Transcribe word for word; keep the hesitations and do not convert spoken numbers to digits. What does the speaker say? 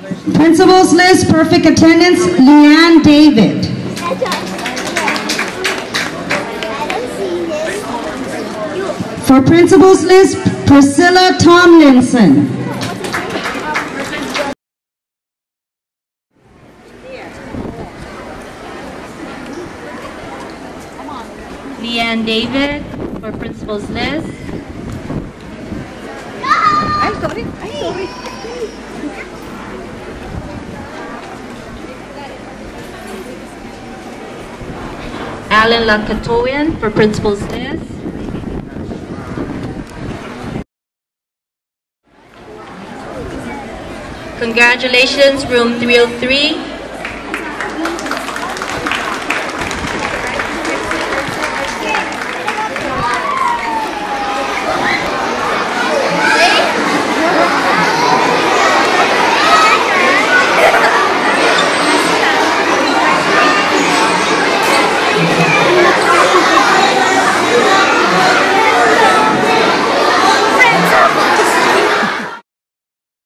Principal's list, perfect attendance, Leanne David. For principal's list, Priscilla Tomlinson. Leanne David for principal's list. I'm sorry. I'm sorry. Alan Lakatoyan for principal's list. Congratulations, room three oh three.